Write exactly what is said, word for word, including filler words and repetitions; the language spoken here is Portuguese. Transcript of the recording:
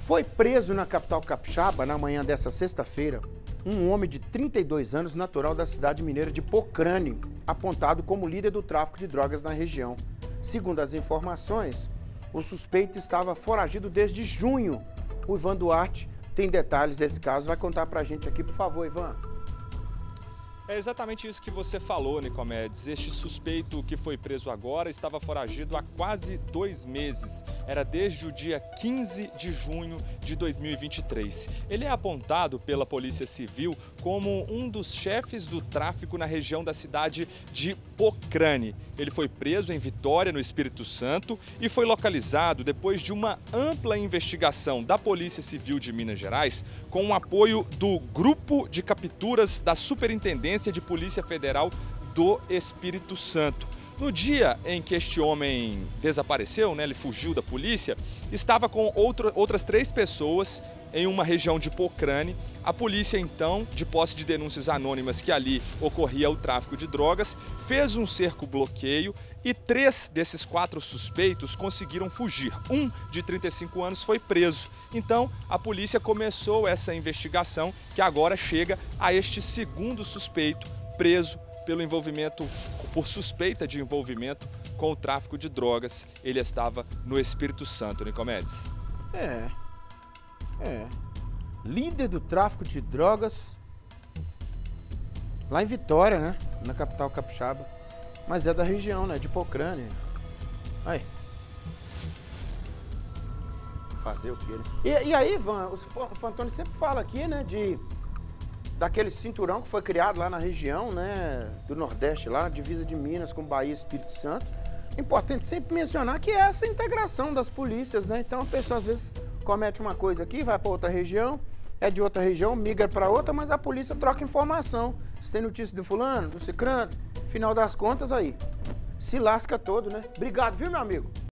Foi preso na capital capixaba, na manhã dessa sexta-feira, um homem de trinta e dois anos, natural da cidade mineira de Pocrane, apontado como líder do tráfico de drogas na região. Segundo as informações, o suspeito estava foragido desde junho. O Ivan Duarte tem detalhes desse caso, vai contar pra gente aqui, por favor, Ivan. É exatamente isso que você falou, Nicomedes. Este suspeito que foi preso agora estava foragido há quase dois meses. Era desde o dia quinze de junho de dois mil e vinte e três. Ele é apontado pela Polícia Civil como um dos chefes do tráfico na região da cidade de Pocrane. Ele foi preso em Vitória, no Espírito Santo, e foi localizado depois de uma ampla investigação da Polícia Civil de Minas Gerais, com o apoio do Grupo de Capturas da Superintendência de Polícia Federal do Espírito Santo. No dia em que este homem desapareceu, né, ele fugiu da polícia, estava com outro, outras três pessoas em uma região de Pocrane. A polícia, então, de posse de denúncias anônimas que ali ocorria o tráfico de drogas, fez um cerco-bloqueio e três desses quatro suspeitos conseguiram fugir. Um, de trinta e cinco anos, foi preso. Então, a polícia começou essa investigação, que agora chega a este segundo suspeito preso pelo envolvimento, por suspeita de envolvimento com o tráfico de drogas. Ele estava no Espírito Santo, Nicomedes. É, é, líder do tráfico de drogas lá em Vitória, né, na capital capixaba, mas é da região, né, de Pocrane. Aí. Fazer o quê, né? E, e aí, Ivan, o Fantoni sempre fala aqui, né, de daquele cinturão que foi criado lá na região, né, do Nordeste, lá na divisa de Minas com Bahia e Espírito Santo. É importante sempre mencionar que é essa integração das polícias, né? Então a pessoa às vezes comete uma coisa aqui, vai para outra região, é de outra região, migra para outra, mas a polícia troca informação. Se tem notícia do fulano, do cicrano, final das contas aí, se lasca todo, né? Obrigado, viu, meu amigo?